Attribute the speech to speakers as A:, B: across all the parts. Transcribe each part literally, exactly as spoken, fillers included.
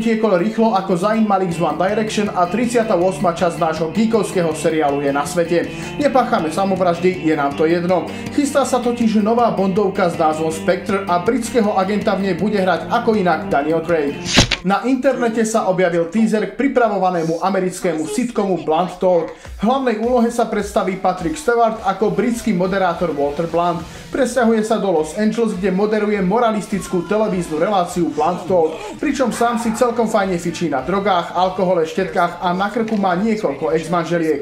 A: utiekol rýchlo ako Zayn Malik z One Direction a tridsiata ôsma časť nášho geekovského seriálu je na svete. Nepáchame samovraždy, je nám to jedno. Chystá sa totiž nová bondovka s názvom Spectre a britského agenta v nej bude hrať ako inak Daniel Craig. Na internete sa objavil teaser k pripravovanému americkému sitcomu Blunt Talk. V hlavnej úlohe sa predstaví Patrick Stewart ako britský moderátor Walter Blunt. Presťahuje sa do Los Angeles, kde moderuje moralistickú televíznu reláciu Blunt Talk, pričom sám si celkom fajne fičí na drogách, alkohole, štetkách a na krku má niekoľko ex-manželiek.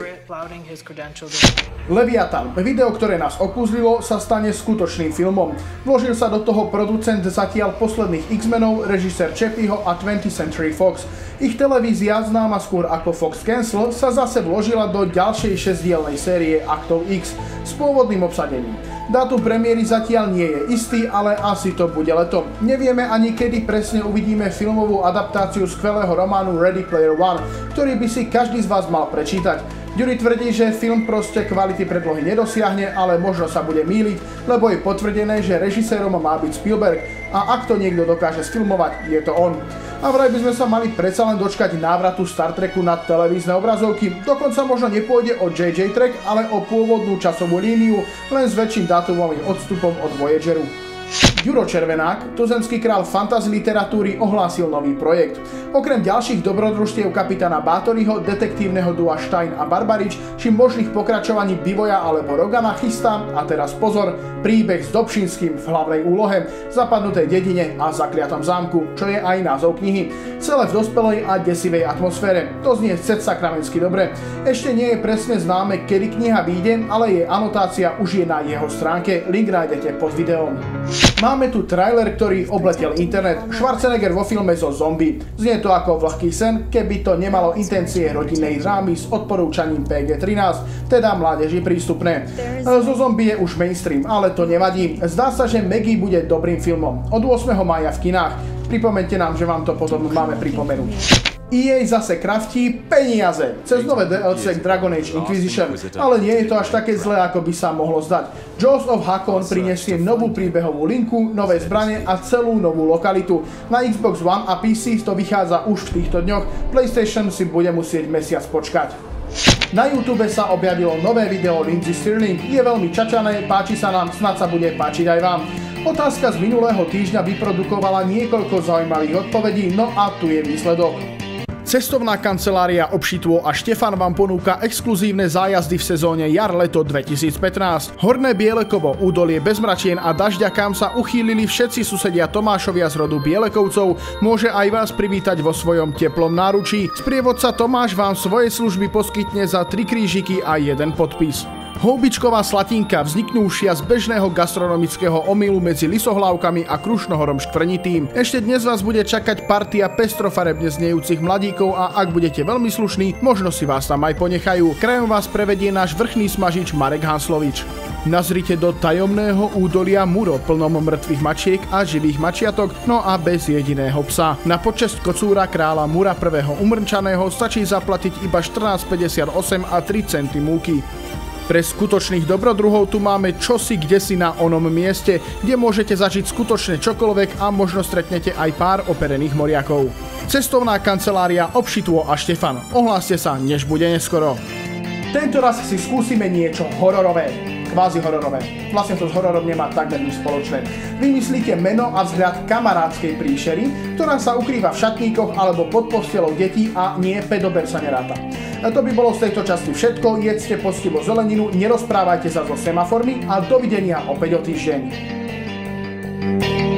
A: Leviathan, video, ktoré nás okúzlilo, sa stane skutočným filmom. Vložil sa do toho producent zatiaľ posledných X-menov, režisér Chappieho a twentieth Century Fox. Ich televízia, známa skôr ako Fox Cancel, sa zase vložila do ďalšej šesťdielnej série Aktov X s pôvodným obsadením. Dátum premiéry zatiaľ nie je istý, ale asi to bude leto. Nevieme ani kedy presne uvidíme filmovú adaptáciu skvelého románu Ready Player One, ktorý by si každý z vás mal prečítať. Jury tvrdí, že film proste kvality predlohy nedosiahne, ale možno sa bude mýliť, lebo je potvrdené, že režisérom má byť Spielberg a ak to niekto dokáže sfilmovať, je to on. A vraj by sme sa mali predsa len dočkať návratu Star Treku na televízne obrazovky. Dokonca možno nepôjde o J J Trek, ale o pôvodnú časovú líniu, len s väčším dátumovým odstupom od Voyageru. Juro Červenák, tuzemský král fantasy literatúry, ohlásil nový projekt. Okrem ďalších dobrodružstiev kapitána Bátoryho, detektívneho dua Stein a Barbarič, či možných pokračovaní Bivoja alebo Rogana chystá, a teraz pozor, príbeh s Dobšinským v hlavnej úlohe, zapadnutej dedine a zakliatom zámku, čo je aj názov knihy. Celé v dospelej a desivej atmosfére. To znie cec sakramensky dobre. Ešte nie je presne známe, kedy kniha vyjde, ale jej anotácia už je na jeho stránke, link nájdete pod videom. Máme tu trailer, ktorý obletel internet. Schwarzenegger vo filme zo zombie. Znie to ako vlhký sen, keby to nemalo intencie rodinnej drámy s odporúčaním P G trinásť, teda mládeži prístupné. Zo zombie je už mainstream, ale to nevadí. Zdá sa, že Maggie bude dobrým filmom. Od ôsmeho mája v kinách. Pripomeňte nám, že vám to potom máme pripomenúť. E A zase kraftí peniaze cez nové D L C Dragon Age Inquisition, ale nie je to až také zlé, ako by sa mohlo zdať. Jaws of Hakon prinesie novú príbehovú linku, nové zbrane a celú novú lokalitu. Na Xbox One a P C to vychádza už v týchto dňoch, PlayStation si bude musieť mesiac počkať. Na YouTube sa objavilo nové video Lindsey Stirling, je veľmi čačané, páči sa nám, snad sa bude páčiť aj vám. Otázka z minulého týždňa vyprodukovala niekoľko zaujímavých odpovedí, no a tu je výsledok. Cestovná kancelária Obšitvo a Štefan vám ponúka exkluzívne zájazdy v sezóne jar-leto dvetisícpätnásť. Horné Bielekovo, údolie bez mračien a dažďa, kam sa uchýlili všetci susedia Tomášovia z rodu Bielekovcov, môže aj vás privítať vo svojom teplom náručí. Sprievodca Tomáš vám svoje služby poskytne za tri krížiky a jeden podpis. Houbičková slatinka, vzniknúšia z bežného gastronomického omylu medzi lisohlávkami a krušnohorom škvrnitým. Ešte dnes vás bude čakať partia pestrofarebne znejúcich mladíkov a ak budete veľmi slušní, možno si vás tam aj ponechajú. Krajom vás prevedie náš vrchný smažič Marek Hanslovič. Nazrite do tajomného údolia Muro, plnom mŕtvych mačiek a živých mačiatok, no a bez jediného psa. Na počesť kocúra kráľa Mura prvého umrčaného stačí zaplatiť iba štrnásť päťdesiatosem a tri centy múky. Pre skutočných dobrodruhov tu máme čosi kdesi na onom mieste, kde môžete zažiť skutočne čokoľvek a možno stretnete aj pár operených moriakov. Cestovná kancelária Obšitvo a Štefan. Ohláste sa, než bude neskoro. Tento raz si skúsime niečo hororové. Kvázi hororové. Vlastne to s hororom nemá takmer nič spoločné. Vymyslíte meno a vzhľad kamarádskej príšery, ktorá sa ukrýva v šatníkoch alebo pod postelou detí a nie, pedober sa neráta. A to by bolo z tejto časti všetko. Jedzte poctivo zeleninu, nerozprávajte sa so semaformi a dovidenia opäť o týždeň.